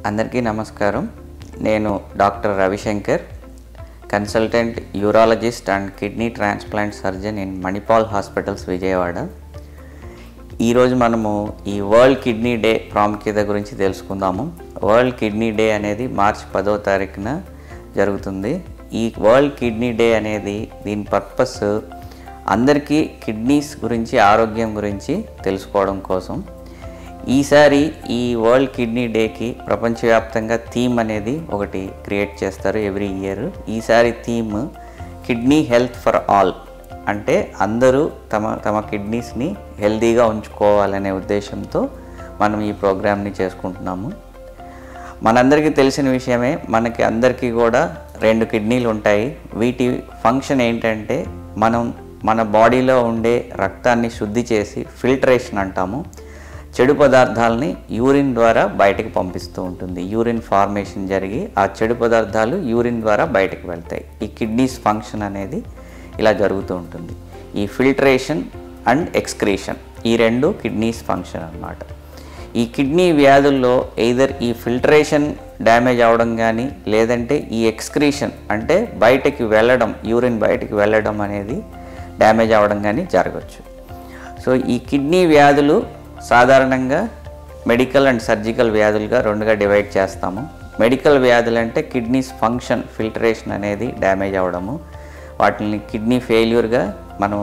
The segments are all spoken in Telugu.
అందరికీ నమస్కారం. నేను doctor Ravishankar, consultant urologist and kidney transplant surgeon in Manipal hospitals Vijayawada. ఈరోజు మనము ఈ వరల్డ్ కిడ్నీ డే ప్రాముఖ్యత గురించి తెలుసుకుందాము. వరల్డ్ కిడ్నీ డే అనేది మార్చి 10వ తారీఖున జరుగుతుంది. ఈ వరల్డ్ కిడ్నీ డే అనేది దీని పర్పస్ అందరికీ కిడ్నీస్ గురించి, ఆరోగ్యం గురించి తెలుసుకోవడం కోసం. ఈసారి ఈ వరల్డ్ కిడ్నీ డేకి ప్రపంచవ్యాప్తంగా థీమ్ అనేది ఒకటి క్రియేట్ చేస్తారు ఎవ్రీ ఇయర్. ఈసారి theme kidney health for all, అంటే అందరూ తమ కిడ్నీస్ని హెల్తీగా ఉంచుకోవాలనే ఉద్దేశంతో మనం ఈ ప్రోగ్రామ్ని చేసుకుంటున్నాము. మనందరికీ తెలిసిన విషయమే, మనకి అందరికీ కూడా 2 కిడ్నీలు ఉంటాయి. వీటి ఫంక్షన్ ఏంటంటే మన బాడీలో ఉండే రక్తాన్ని శుద్ధి చేసి ఫిల్టరేషన్ అంటాము. చెడు పదార్థాలని యూరిన్ ద్వారా బయటకు పంపిస్తూ ఉంటుంది. యూరిన్ ఫార్మేషన్ జరిగి ఆ చెడు పదార్థాలు యూరిన్ ద్వారా బయటకు వెళ్తాయి. ఈ కిడ్నీస్ ఫంక్షన్ అనేది ఇలా జరుగుతూ ఉంటుంది. ఈ ఫిల్టరేషన్ అండ్ ఎక్స్క్రీషన్, ఈ 2 కిడ్నీస్ ఫంక్షన్ అన్నమాట. ఈ కిడ్నీ వ్యాధుల్లో ఎయిదర్ ఈ ఫిల్టరేషన్ డ్యామేజ్ అవ్వడం కానీ, లేదంటే ఈ ఎక్స్క్రీషన్ అంటే బయటకి వెళ్ళడం, యూరిన్ బయటకు వెళ్ళడం అనేది డ్యామేజ్ అవ్వడం కానీ జరగవచ్చు. సో ఈ కిడ్నీ వ్యాధులు సాధారణంగా మెడికల్ అండ్ సర్జికల్ వ్యాధులుగా 2గా డివైడ్ చేస్తాము. మెడికల్ వ్యాధులు అంటే కిడ్నీస్ ఫంక్షన్, ఫిల్టరేషన్ అనేది డ్యామేజ్ అవ్వడము, వాటిని కిడ్నీ ఫెయిల్యూర్గా మనం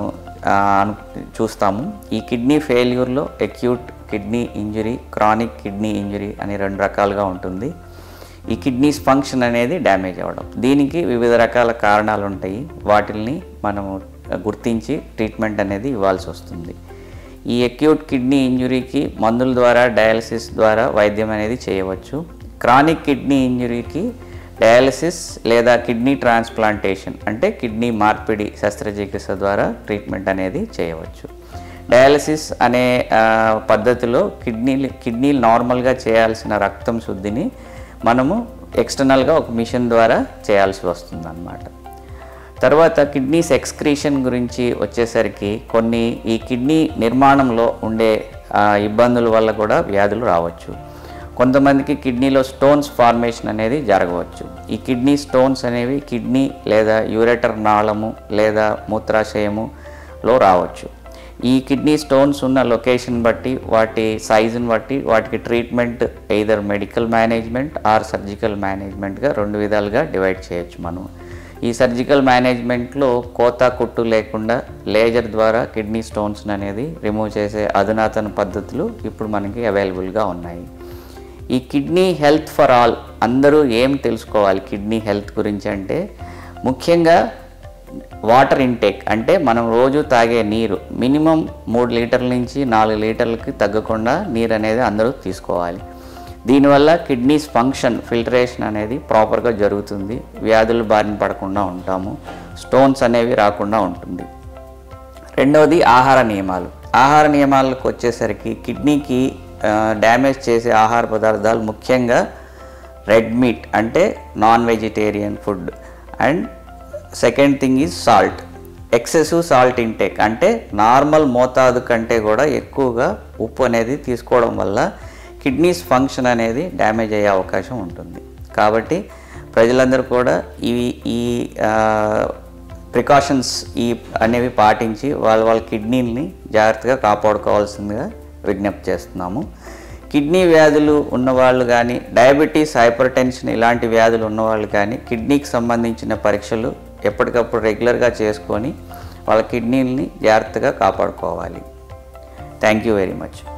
చూస్తాము. ఈ కిడ్నీ ఫెయిల్యూర్లో acute kidney injury, chronic kidney injury అని 2 రకాలుగా ఉంటుంది. ఈ కిడ్నీస్ ఫంక్షన్ అనేది డ్యామేజ్ అవ్వడం, దీనికి వివిధ రకాల కారణాలు ఉంటాయి. వాటిని మనము గుర్తించి ట్రీట్మెంట్ అనేది ఇవ్వాల్సి వస్తుంది. ఈ అక్యూట్ కిడ్నీ ఇంజురీకి మందుల ద్వారా, డయాలసిస్ ద్వారా వైద్యం అనేది చేయవచ్చు. క్రానిక్ కిడ్నీ ఇంజురీకి డయాలసిస్ లేదా కిడ్నీ ట్రాన్స్ప్లాంటేషన్ అంటే కిడ్నీ మార్పిడి శస్త్రచికిత్స ద్వారా ట్రీట్మెంట్ అనేది చేయవచ్చు. డయాలసిస్ అనే పద్ధతిలో కిడ్నీలు నార్మల్గా చేయాల్సిన రక్తం శుద్ధిని మనము ఎక్స్టర్నల్గా ఒక మిషన్ ద్వారా చేయాల్సి వస్తుంది అన్నమాట. తర్వాత కిడ్నీస్ ఎక్స్క్రీషన్ గురించి వచ్చేసరికి కొన్ని ఈ కిడ్నీ నిర్మాణంలో ఉండే ఇబ్బందుల వల్ల కూడా వ్యాధులు రావచ్చు. కొంతమందికి కిడ్నీలో స్టోన్స్ ఫార్మేషన్ అనేది జరగవచ్చు. ఈ కిడ్నీ స్టోన్స్ అనేవి కిడ్నీ లేదా యూరెటర్ నాళము లేదా మూత్రాశయములో రావచ్చు. ఈ కిడ్నీ స్టోన్స్ ఉన్న లొకేషన్ బట్టి, వాటి సైజుని బట్టి వాటికి treatment either medical management or surgical మేనేజ్మెంట్గా 2 విధాలుగా డివైడ్ చేయొచ్చు మనం. ఈ సర్జికల్ మేనేజ్మెంట్లో కోత కుట్టు లేకుండా లేజర్ ద్వారా కిడ్నీ స్టోన్స్ అనేది రిమూవ్ చేసే అధునాతన పద్ధతులు ఇప్పుడు మనకి అవైలబుల్గా ఉన్నాయి. ఈ కిడ్నీ హెల్త్ ఫర్ ఆల్, అందరూ ఏం తెలుసుకోవాలి కిడ్నీ హెల్త్ గురించి అంటే, ముఖ్యంగా వాటర్ ఇంటేక్ అంటే మనం రోజు తాగే నీరు మినిమం 3 లీటర్ల నుంచి 4 లీటర్లకి తగ్గకుండా నీరు అనేది అందరూ తీసుకోవాలి. దీనివల్ల కిడ్నీస్ ఫంక్షన్, ఫిల్టరేషన్ అనేది ప్రాపర్గా జరుగుతుంది. వ్యాధులు బారిన పడకుండా ఉంటాము, స్టోన్స్ అనేవి రాకుండా ఉంటుంది. రెండవది ఆహార నియమాలు. ఆహార నియమాలకు వచ్చేసరికి కిడ్నీకి డ్యామేజ్ చేసే ఆహార పదార్థాలు ముఖ్యంగా రెడ్ మీట్ అంటే non vegetarian food, and second thing is salt. Excessive salt intake అంటే నార్మల్ మోతాదు కంటే కూడా ఎక్కువగా ఉప్పు అనేది తీసుకోవడం వల్ల కిడ్నీస్ ఫంక్షన్ అనేది డ్యామేజ్ అయ్యే అవకాశం ఉంటుంది. కాబట్టి ప్రజలందరూ కూడా ఈ ప్రికాషన్స్ అనేవి పాటించి వాళ్ళ కిడ్నీని జాగ్రత్తగా కాపాడుకోవాల్సిందిగా విజ్ఞప్తి చేస్తున్నాము. కిడ్నీ వ్యాధులు ఉన్నవాళ్ళు కానీ, డయాబెటీస్, హైపర్ టెన్షన్ ఇలాంటి వ్యాధులు ఉన్నవాళ్ళు కానీ కిడ్నీకి సంబంధించిన పరీక్షలు ఎప్పటికప్పుడు రెగ్యులర్గా చేసుకొని వాళ్ళ కిడ్నీని జాగ్రత్తగా కాపాడుకోవాలి. Thank you very much.